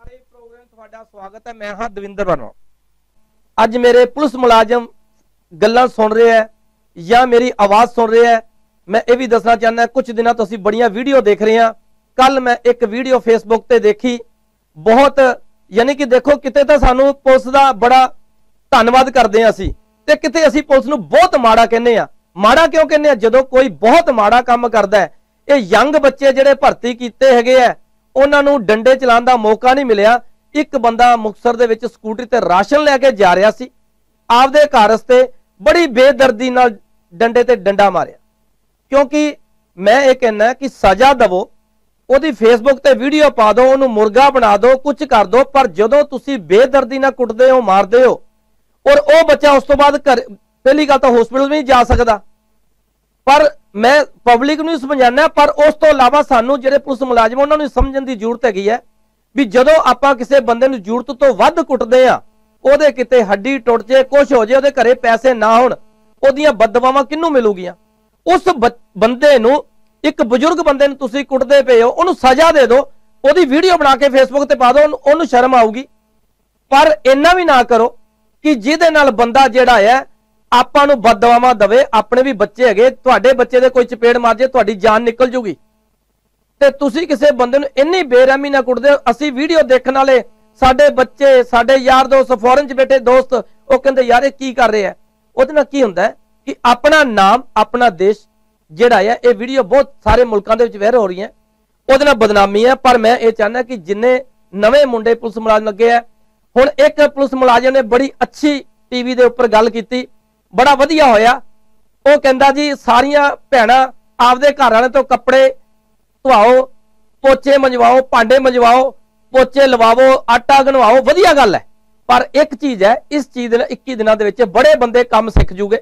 ਸਾਡੇ ਪ੍ਰੋਗਰਾਮ ਤੁਹਾਡਾ ਸਵਾਗਤ ਹੈ। मैं हाँ दविंदर वर्मा। ਅੱਜ मेरे पुलिस मुलाजम ਗੱਲਾਂ सुन रहे हैं या मेरी आवाज़ सुन रहे हैं। मैं ये भी दसना चाहना कुछ दिनों तो ਅਸੀਂ बड़ियां वीडियो देख रहे हैं। कल मैं एक वीडियो फेसबुक ते देखी, बहुत यानी कि देखो किते तो सानू पुलिस का बड़ा धन्नवाद करते हैं असी ते किते असी पुलिस नू बहुत माड़ा कहने आ। माड़ा क्यों कहने आ? जदों कोई बहुत माड़ा काम करता है, ये यंग बच्चे जिहड़े भर्ती कीते हैगे आ उन्हां नू डंडे चलाउण दा मौका नहीं मिलिया। एक बंदा मुक्तसर दे विच स्कूटरी ते राशन लैके जा रहा सी, आपदे घर रस्ते बड़ी बेदर्दी नाल डंडे ते डंडा मारिया। क्योंकि मैं ये कहना कि सजा दवो, ओदी फेसबुक ते वीडियो पा दो, उन्होंने मुर्गा बना दो, कुछ कर दो, पर जदों तुसी बेदर्दी नाल कुटदे हो, मारदे हो और वो बच्चा उस तो बाद घर पहली गल तो हॉस्पिटल भी नहीं जा सकता। पर मैं पब्लिक नूं समझाना, पर उस तो इलावा सानू जिहड़े पुलिस मुलाजम उन्हां नूं समझण दी जरूरत हैगी है भी जदों आपां किसी बंदे नूं जरूरत तो वध कुटदे आ, ओहदे किते हड्डी टुट जाए, कुछ हो जाए, ओहदे घरे पैसे ना होण, ओहदियां बददुआवां किहनूं मिलूगियां? उस बंदे नूं एक बजुर्ग बंदे नूं तुसीं कुटदे पे हो, उहनूं सजा दे दो, ओहदी वीडियो बना के फेसबुक ते पा दो, उहनूं शर्म आऊगी। पर इन्ना भी ना करो कि जिहदे नाल बंदा जिहड़ा है आपां नूं बददुआवां दवे। अपने भी बच्चे हैगे, तुहाडे बच्चे दे कोई चपेड़ मार जे तुहाडी जान निकल जूगी ते तुसीं किसी बंदे नूं इन्नी बेरहमी ना कुटदे हो। असीं वीडियो देखण वाले साडे बच्चे, साडे यार दोस्त, फॉरन च बैठे दोस्त, वो कहंदे यार ये की कर रहे हैं? ਉਹਦੇ ਨਾਲ ਕੀ ਹੁੰਦਾ है कि अपना नाम अपना देश ਜਿਹੜਾ है, ये वीडियो बहुत सारे मुल्कों ਦੇ ਵਿੱਚ ਵਾਇਰਲ हो रही है, ਉਹਦੇ ਨਾਲ बदनामी है। पर मैं ये चाहना कि जिन्ने नवे मुंडे पुलिस मुलाजम लगे है, हुण एक पुलिस मुलाजम ने बड़ी अच्छी टीवी ਦੇ ਉੱਪਰ ਗੱਲ ਕੀਤੀ, बड़ा वधिया होया। वो कहंदा जी सारियां भैणां आपदे घर वाले तो कपड़े धुआओ, पोचे मंजवाओ, भांडे मंजवाओ, पोचे लवाओ, आटा गनवाओ, वधिया गल है। पर एक चीज है, इस चीज 21 दिनों के विच बड़े बंदे काम सीख जूगे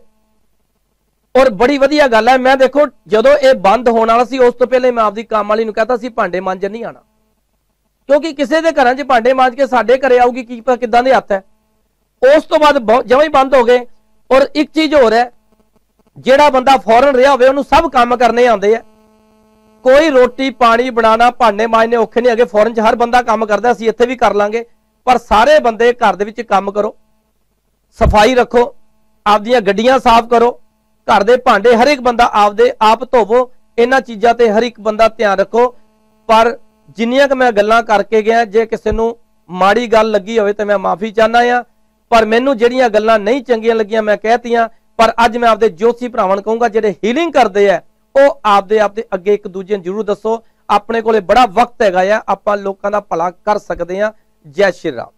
और बड़ी वधिया गल है। मैं देखो जदों ये बंद होने वाला सी, उस तो पहले मैं आपदी काम वाली नूं कहता सी भांडे मांजण नहीं आना, क्योंकि किसी के घरां 'च भांडे मांज के साडे घरे आऊगी की पता किदां दे हत्थ है। उस तो बाद जमां ही बंद हो गए। और एक चीज होर है, जिहड़ा बंदा फॉरन रहा होवे उहनूं सब काम करने आउंदे आ। कोई रोटी पानी बनाना, भांडे मांजने औखे नहीं है। फॉरन च हर बंदा काम करदा, असीं इत्थे भी कर लांगे। पर सारे बंदे घर दे विच काम करो, सफाई रखो, आपदियां गड्डियां साफ करो, घर दे भांडे हर एक बंदा आपदे आप धोवो। इन्हां चीज़ां ते हर एक बंदा ध्यान रखो। पर जिन्नियां क मैं गल्लां करके गया, जे किसी नूं माड़ी गल लगी होवे तो मैं माफ़ी चाहना आ। पर मैनू जिहड़ियां गल्लां नहीं चंगियां लगियां मैं कहतियां। पर अज मैं आपदे जोशी भरावां नूं कहूंगा जिहड़े हीलिंग करदे आ, ਉਹ आपदे अगे एक दूजे ਨੂੰ जरूर दसो। अपने कोले बड़ा वक्त हैगा, आपां लोकां दा भला कर सकदे आ। जय श्री राम।